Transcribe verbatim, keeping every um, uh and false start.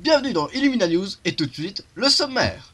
Bienvenue dans Illumina News et tout de suite le sommaire.